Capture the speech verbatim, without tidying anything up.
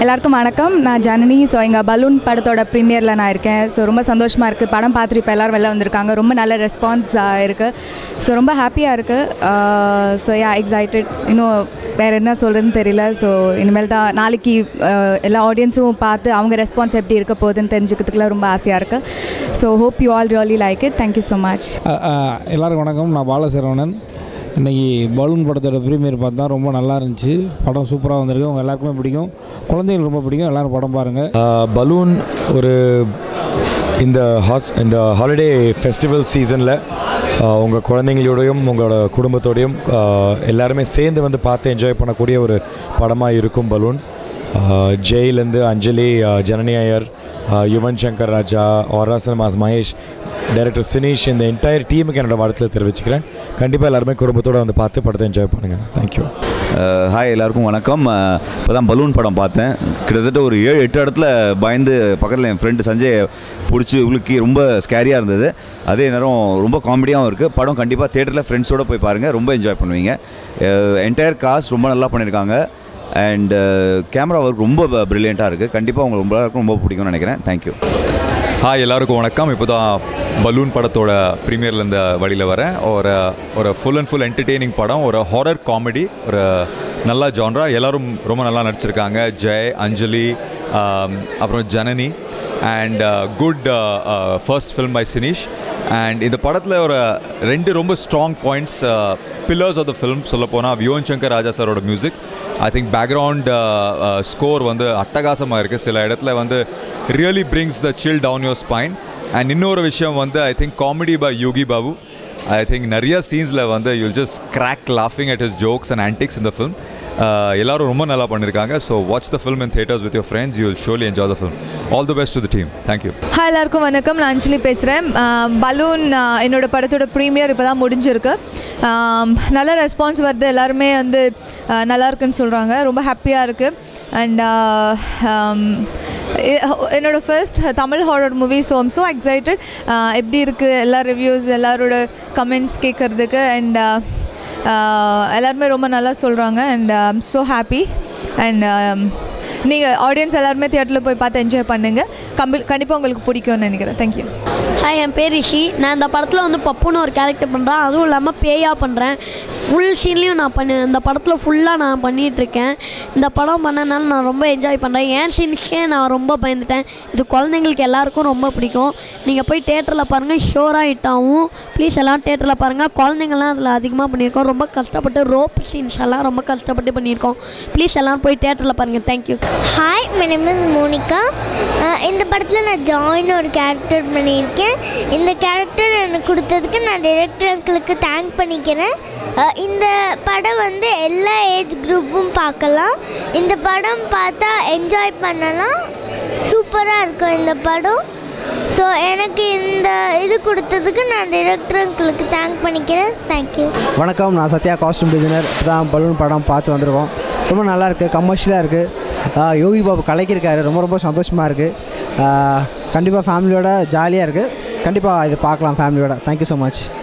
எல்லாருக்கும் வணக்கம். நான் ஜனனி. ஸோ எங்கள் பலூன் படத்தோட ப்ரீமியரில் நான் இருக்கேன். ஸோ ரொம்ப சந்தோஷமாக இருக்குது. படம் பார்த்துட்டு இப்போ எல்லோரும் வெளில வந்திருக்காங்க. ரொம்ப நல்ல ரெஸ்பான்ஸ் இருக்குது. ஸோ ரொம்ப ஹாப்பியாக இருக்குது. So yeah excited. இன்னும் வேறு என்ன சொல்கிறதுன்னு தெரியல. ஸோ இனிமேல் தான் நாளைக்கு எல்லா ஆடியன்ஸும் பார்த்து அவங்க ரெஸ்பான்ஸ் எப்படி இருக்க போகுதுன்னு தெரிஞ்சுக்கிறதுக்குலாம் ரொம்ப ஆசையாக இருக்குது. So hope you all really like it. Thank you so much. எல்லாருக்கும் வணக்கம். நான் பாலசரவணன். இன்றைக்கி பலூன் படத்தோட ப்ரீமியர் பார்த்தா ரொம்ப நல்லா இருந்துச்சு. படம் சூப்பராக வந்திருக்கு. அவங்க எல்லாருக்குமே பிடிக்கும். குழந்தைங்களுக்கு ரொம்ப பிடிக்கும். எல்லோரும் படம் பாருங்கள். பலூன் ஒரு இந்த ஹாஸ் இந்த ஹாலிடே ஃபெஸ்டிவல் சீசனில் உங்கள் குழந்தைங்களோடையும் உங்களோட குடும்பத்தோடையும் எல்லாருமே சேர்ந்து வந்து பார்த்து என்ஜாய் பண்ணக்கூடிய ஒரு படமாக இருக்கும் பலூன். ஜெயிலேருந்து அஞ்சலி, ஜனனி ஐயர், யுவன் சங்கர் ராஜா, ஆரா சினிமாஸ் மகேஷ், டைரக்டர் சினீஷ், இந்த என்டையர் டீமுக்கு என்னோட வாழ்த்தில் தெரிவிச்சுக்கிறேன். கண்டிப்பாக எல்லாருமே குடும்பத்தோடு வந்து பார்த்து படத்தை என்ஜாய் பண்ணுங்கள். தேங்க்யூ. ஹாய், எல்லாருக்கும் வணக்கம். இப்போ தான் பலூன் படம் பார்த்தேன். கிட்டத்தட்ட ஒரு ஏழு எட்டு இடத்துல பயந்து பக்கத்தில் என் ஃப்ரெண்டு சஞ்சய் பிடிச்சி உங்களுக்கு ரொம்ப ஸ்கேரியாக இருந்தது. அதே நேரம் ரொம்ப காமெடியாகவும் இருக்குது. படம் கண்டிப்பாக தேட்டரில் ஃப்ரெண்ட்ஸோடு போய் பாருங்கள். ரொம்ப என்ஜாய் பண்ணுவீங்க. என்டையர் காஸ்ட் ரொம்ப நல்லா பண்ணியிருக்காங்க. அண்ட் கேமரா ஒர்க் ரொம்ப ப்ரில்லியண்ட்டாக இருக்குது. கண்டிப்பாக உங்களுக்கு ரொம்ப எல்லாருக்கும் ரொம்ப பிடிக்கும்னு நினைக்கிறேன். தேங்க்யூ. ஹாய், எல்லாருக்கும் வணக்கம். இப்போ தான் பலூன் படத்தோட ப்ரீமியர்லேருந்து வழியில் வரேன். ஒரு ஒரு ஃபுல் அண்ட் ஃபுல் என்டர்டெய்னிங் படம். ஒரு ஹாரர் காமெடி, ஒரு நல்ல ஜான்ரா. எல்லோரும் ரொம்ப நல்லா நடிச்சிருக்காங்க. ஜெய், அஞ்சலி, அப்புறம் Janani. And good first film by Sinish. And இந்த படத்தில் ஒரு ரெண்டு ரொம்ப strong points, pillars of the film சொல்லப்போனால் யுவன் சங்கர் ராஜா சாரோட music. I think background score வந்து அட்டகாசமாக இருக்குது. சில இடத்துல வந்து really brings the chill down your spine. And இன்னொரு விஷயம் வந்து I think comedy by Yogi Babu. I think நிறைய சீன்ஸில் வந்து யூல் ஜஸ்ட் கிராக் லாஃபிங் at his jokes and antics in the film. எல்லாரும் ரொம்ப நல்லா பண்ணியிருக்காங்க. So watch the film in theatres with your friends. You will surely enjoy the film. All the best to the team. Thank you. Hi, எல்லாருக்கும் வணக்கம். நான் அஞ்சலி பேசுகிறேன். Balloon என்னோட படத்தோட ப்ரீமியர் இப்போ தான் முடிஞ்சிருக்கு. நல்ல ரெஸ்பான்ஸ் வருது. எல்லாருமே வந்து நல்லா இருக்குன்னு சொல்கிறாங்க. ரொம்ப ஹாப்பியாக இருக்குது. அண்ட் என்னோட first Tamil horror movie. So I'm so excited. எப்படி இருக்குது எல்லா ரிவ்யூஸ், எல்லாரோட கமெண்ட்ஸ் கேட்குறதுக்கு. அண்ட் எல்லாருமே ரொம்ப நல்லா சொல்கிறாங்க. And I'm so happy. And நீங்கள் ஆடியன்ஸ் எல்லாருமே தியேட்டரில் போய் பார்த்து என்ஜாய் பண்ணுங்கள். கம்பி கண்டிப்பாக உங்களுக்கு பிடிக்கும்னு நினைக்கிறேன். தேங்க்யூ. ஹாய், என் பேர் ரிஷி. நான் இந்த படத்தில் வந்து பப்புன்னு ஒரு கேரக்டர் பண்ணுறேன். அதுவும் இல்லாமல் பேயாக பண்ணுறேன். ஃபுல் சீன்லேயும் நான் பண்ணி இந்த படத்தில் ஃபுல்லாக நான் பண்ணிகிட்ருக்கேன். இந்த படம் பண்ணனால நான் ரொம்ப என்ஜாய் பண்ணுறேன். ஏன் சீன்ஸ்க்கே நான் ரொம்ப பயந்துட்டேன். இது குழந்தைங்களுக்கு எல்லாேருக்கும் ரொம்ப பிடிக்கும். நீங்கள் போய் தேட்டரில் பாருங்கள். ஷோராக ஹிட் ஆகும். ப்ளீஸ் எல்லாம் தேட்டரில் பாருங்கள். குழந்தைங்கள்லாம் அதில் அதிகமாக பண்ணியிருக்கோம். ரொம்ப கஷ்டப்பட்டு ரோப் சீன்ஸ் எல்லாம் ரொம்ப கஷ்டப்பட்டு பண்ணியிருக்கோம். ப்ளீஸ் எல்லாம் போய் தேட்டரில் பாருங்கள். Thank you. Hi, my name is Monika. இந்த படத்தில் நான் ஜாயின் ஒரு கேரக்டர் பண்ணியிருக்கேன். இந்த கேரக்டர் எனக்கு கொடுத்ததுக்கு நான் டைரக்டர் அங்கிளுக்கு தேங்க் பண்ணிக்கிறேன். இந்த படம் வந்து எல்லா ஏஜ் குரூப்பும் பார்க்கலாம். இந்த படம் பார்த்தா என்ஜாய் பண்ணலாம். சூப்பராக இருக்கும் இந்த படம். ஸோ எனக்கு இந்த இது கொடுத்ததுக்கு நான் டைரக்டர் அங்கிளுக்கு தேங்க் பண்ணிக்கிறேன். தேங்க்யூ. வணக்கம். நான் சத்யா, காஸ்டியூம் டிசைனர். இப்போ தான் பலூன் படம் பார்த்து வந்திருக்கோம். ரொம்ப நல்லாயிருக்கு. கமர்ஷியலாக இருக்குது. யோகி பாபு கலைக்கிருக்காரு. ரொம்ப ரொம்ப சந்தோஷமாக இருக்குது. கண்டிப்பாக ஃபேமிலியோட ஜாலியாக இருக்குது. கண்டிப்பாக இது பார்க்கலாம் ஃபேமிலியோட. Thank you so much.